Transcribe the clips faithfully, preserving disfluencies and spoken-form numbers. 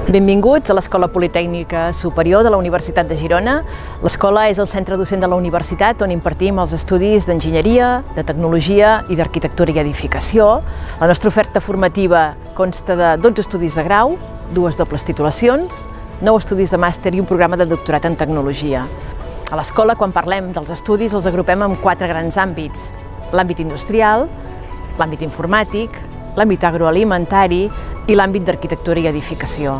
Benvinguts a l'Escola Politècnica Superior de la Universitat de Girona. L'escola és el centre docent de la universitat on impartim els estudis d'enginyeria, de tecnologia i d'arquitectura i edificació. La nostra oferta formativa consta de dotze estudis de grau, dues dobles titulacions, nou estudis de màster i un programa de doctorat en tecnologia. A l'escola, quan parlem dels estudis, els agrupem en quatre grans àmbits: l'àmbit industrial, l'àmbit informàtic, l'àmbit agroalimentari i l'àmbit d'arquitectura i edificació.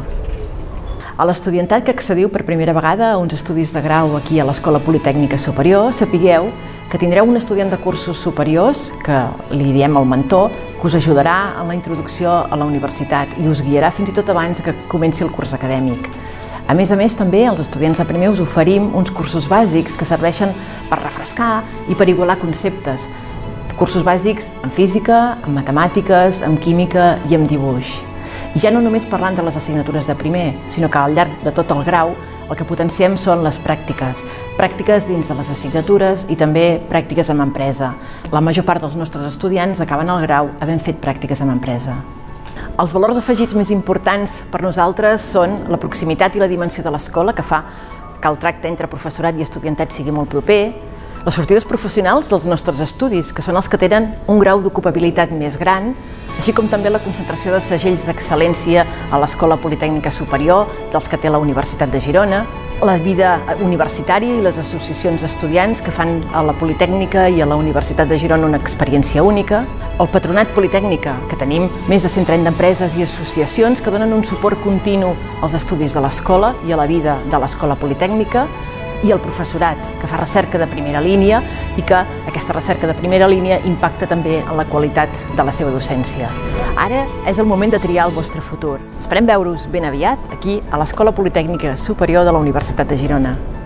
A l'estudiantat que accediu per primera vegada a uns estudis de grau aquí a l'Escola Politècnica Superior, sapigueu que tindreu un estudiant de cursos superiors, que li diem el mentor, que us ajudarà en la introducció a la universitat i us guiarà fins i tot abans que comenci el curs acadèmic. A més a més, també als estudiants de primer us oferim uns cursos bàsics que serveixen per refrescar i per igualar conceptes. Cursos bàsics en física, en matemàtiques, en química i en dibuix. I ja no només parlant de les assignatures de primer, sinó que al llarg de tot el grau el que potenciem són les pràctiques. Pràctiques dins de les assignatures i també pràctiques en empresa. La major part dels nostres estudiants acaben el grau havent fet pràctiques en empresa. Els valors afegits més importants per nosaltres són la proximitat i la dimensió de l'escola, que fa que el tracte entre professorat i estudiantat sigui molt proper, les sortides professionals dels nostres estudis, que són els que tenen un grau d'ocupabilitat més gran, així com també la concentració de segells d'excel·lència a l'Escola Politècnica Superior, dels que té la Universitat de Girona, la vida universitària i les associacions d'estudiants que fan a la Politècnica i a la Universitat de Girona una experiència única, el Patronat Politècnica, que tenim més de cent trenta empreses i associacions que donen un suport continu als estudis de l'escola i a la vida de l'Escola Politècnica, i el professorat, que fa recerca de primera línia i que aquesta recerca de primera línia impacta també en la qualitat de la seva docència. Ara és el moment de triar el vostre futur. Esperem veure-us ben aviat aquí a l'Escola Politècnica Superior de la Universitat de Girona.